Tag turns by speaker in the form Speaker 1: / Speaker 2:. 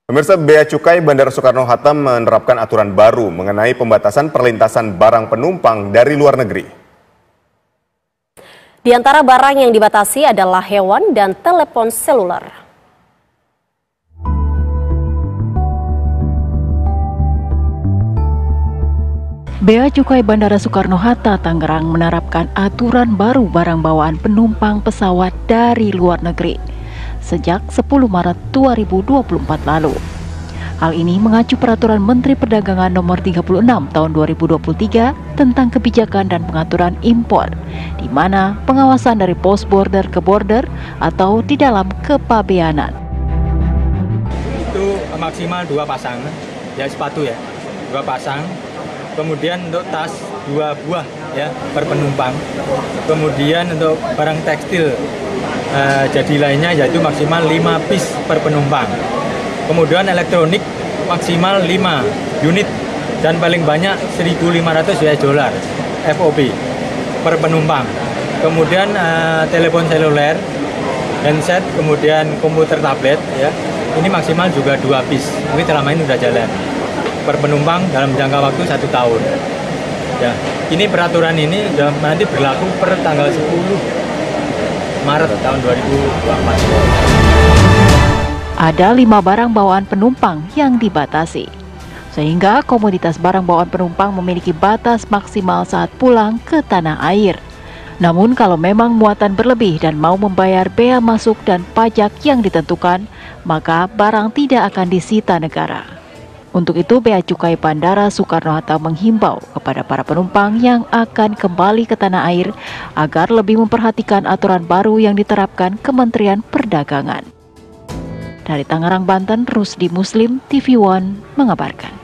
Speaker 1: Pemirsa, Bea Cukai Bandara Soekarno-Hatta menerapkan aturan baru mengenai pembatasan perlintasan barang penumpang dari luar negeri.
Speaker 2: Di antara barang yang dibatasi adalah hewan dan telepon seluler.
Speaker 3: Bea Cukai Bandara Soekarno-Hatta, Tangerang menerapkan aturan baru barang bawaan penumpang pesawat dari luar negeri sejak 10 Maret 2024 lalu. Hal ini mengacu peraturan Menteri Perdagangan Nomor 36 Tahun 2023 tentang kebijakan dan pengaturan impor, di mana pengawasan dari pos border ke border atau di dalam kepabeanan.
Speaker 4: Itu maksimal 2 pasang, ya sepatu ya, 2 pasang. Kemudian untuk tas 2 buah ya per penumpang. Kemudian untuk barang tekstil jadi lainnya yaitu maksimal 5 piece per penumpang. Kemudian elektronik maksimal 5 unit dan paling banyak 1.500 US dollar FOB per penumpang. Kemudian telepon seluler, handset, kemudian komputer tablet ya. Ini maksimal juga 2 piece. Ini selama ini sudah jalan per penumpang dalam jangka waktu 1 tahun. Ya, ini peraturan ini nanti berlaku per tanggal 10 Maret tahun 2024.
Speaker 3: Ada 5 barang bawaan penumpang yang dibatasi, sehingga komoditas barang bawaan penumpang memiliki batas maksimal saat pulang ke tanah air. Namun kalau memang muatan berlebih dan mau membayar bea masuk dan pajak yang ditentukan, maka barang tidak akan disita negara. Untuk itu, Bea Cukai Bandara Soekarno-Hatta menghimbau kepada para penumpang yang akan kembali ke tanah air agar lebih memperhatikan aturan baru yang diterapkan Kementerian Perdagangan. Dari Tangerang, Banten, Rusdi Muslim, TV One mengabarkan.